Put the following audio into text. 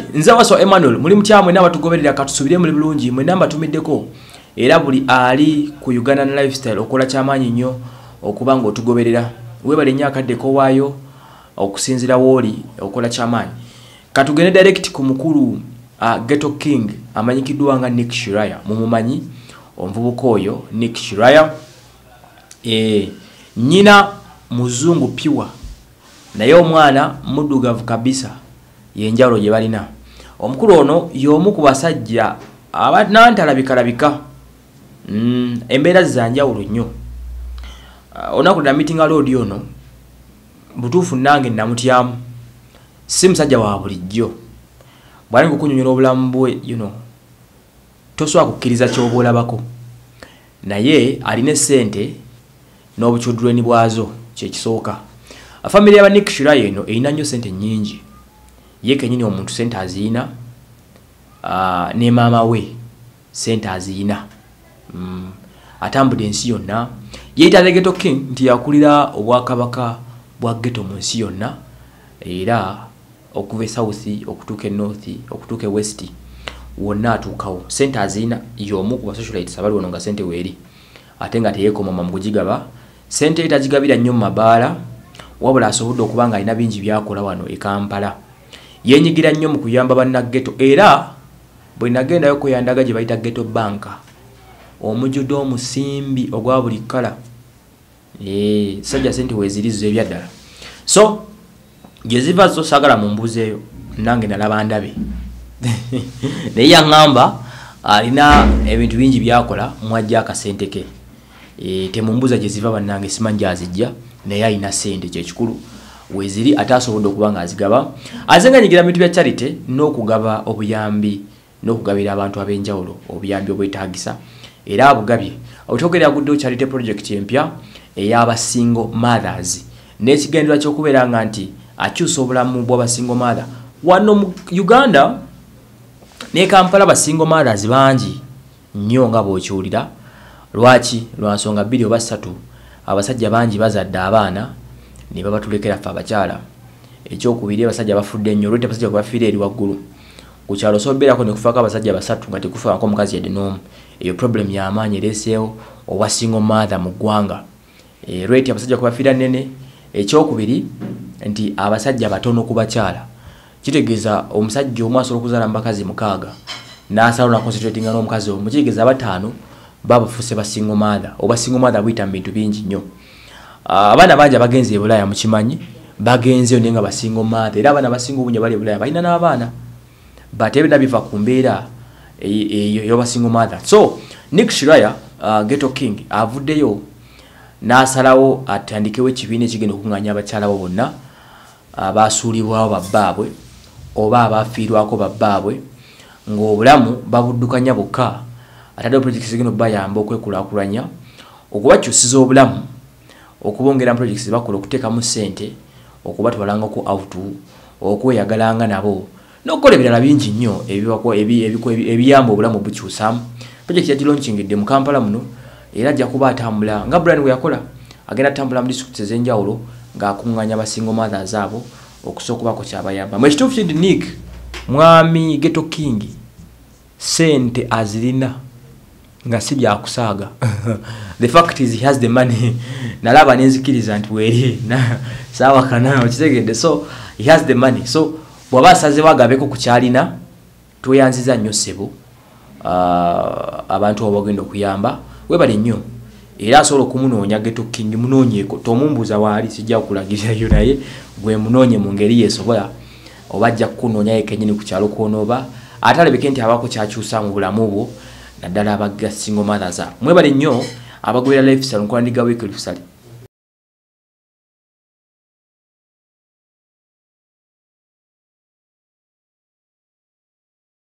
nze waso Emmanuel muli mutyamu n'aba tugoberera katusubire muri bulungi mwe namba tumiddeko era buli ali ku Uganda lifestyle okola kyamaanyi nnyo okuba nga otugoberera webale nyakaddeko waayo okusinzira woli okola kyamaanyi katugende direct ku mukulu Ghetto King amanyikiddwa nga Nick Shiraya mumumanyi omuvubuka oyo Nick Shiraya nyina muzungu piwa naye omwana muddugavu kabisa yenjalo je balina omukulu ono y'omu ku basajja abanantalabika embeera zanjawulo nnyo onaku na meeting alodi ono butuufu nange namutyamu si musajja wa bulijjo bwali kukunyonyola obulamu bwe tosobola kukkiriza ky'oboolabako naye alina sente n'obukyuddulweni bwazo kyekisooka family ya Nick Shiraya eno erina nnyo sente nnyingi ye kenyini omuntu sente aziina ne maama we sente aziina atambudde ensi yonna yeeyita Ghetto King nti yakulira obwakabaka bwa ghetto mu nsi yonna era okuva south okutuuka north okutuuka west wonna atuukawo sente aziina y'omu ku basocialites abali wano nga sente weeri ate nga teyeekoma mu kugigaba sente etagigabira nnyo mu mabaala wabula asobodde okuba nga alina bingi byakola wano e Kampala yenyigira nnyo mu kuyamba bannaghetto era bwe nagendayo kweyandaga gye bayita Ghetto Bank omujjude omusimbi ogwa buli kkala sajja sente weezirizo ebyaddala so gye ziva zo saagala mu mbuuzeeyo nange nalaba ndabe naye yaŋŋamba alina ebintu bingi byakola mwajja akasente ke temumbuuza gye ziva bannange simanyi gyazijja naye alina sente kyekikulu weeziri ate asobodde okuba nga azigaba azenganyigira mu bintu bya charity n'okugaba obuyambi n'okugabira abantu ab'enjawulo obuyambi obwetaagisa era abugabye otogera aguddewo charity project empya ey'abasingle mothers n'ekigendera ky'okubeera nga nti akyusa obulamu bw'abasingle mother wano mu Uganda ne Kampala abasingle mothers bangi nnyo nga bw'okiwulira lwaki lwa nsonga bbiri oba ssatu abasajja bangi bazadde abaana ne babatulekera ffe abakyala ekyokubiri abasajja bafudde nnyo olwete abasajja kubafiira eri waggulu ku kyalo sobeerako ne kufaako abasajja basatu nga tekufaako omukazi yadde n'omu eyo problem y'amaanyi ereeseewo obwa single mother mu ggwanga lweti abasajja kubafiira nnene ekyokubiri nti abasajja batono ku bakyala kitegeeza omusajja omu asobola okuzaala mu bakazi 6 n'asalawo nakonsentratinga n'omukazi omu kitegeeza abataano babafuuse ba single mother oba single mother buyita mu bintu bingi nnyo abaana bangi abagenzi e Bulaaya mukimanyi bagenzeyo naye nga basingle mother era abaana basinga obungi bali e Bulaaya balina n'abaana bate ebina biva ku mbeera eyo single mother so Nick Shiraya Ghetto King avuddeyo n'asalawo atandikewo ekibiina ekigenda okuŋŋaanya abakyala bo bonna abasuulibwawo babbaabwe oba abafiirwako babbaabwe ng'obulamu babuddukanya bokka ataddewo projects zigenda okubayamba okwekulaakulanya okubakyusiza obulamu okubongera projects bakola okuteekamu ssente okubatwalangako out okweyagalanga nabo n'okukola ebirala bingi nnyo ebiyamba obulamu bukyusamu project yagilonchingidde mu Kampala muno era ajja kuba atambula nga Brian we yakola agenda atambula mu districts ez'enjawulo ng'akuŋŋaanya abasingle mothers abo okusobola okubaako kyabayamba mu ekituufu kindi Nick mwami Ghetto King sente azirina nga si byakusaaga the fact is he has the money nalaba nenzikiriza nti weeri saawa kana okitegedde so he has the money so bw'aba asazeewo agabeko ku kyalina tweyanziza nnyo ssebo abantu abagenda okuyamba webale nnyo era asobola okumunoonya Ghetto King munoonyeeko tomumbuuza waali sijja kukulagirirayo naye gwe munoonye mu ngeri yeesobola oba ajja kukunoonya ye kennyini ku kyalo kw'onooba ate alabeke nti abaako kyakyusa mu bulamu bwo naddala abaga single mothers mwebale nnyo abagoberera lifestyle nkola ndiga weekly lusali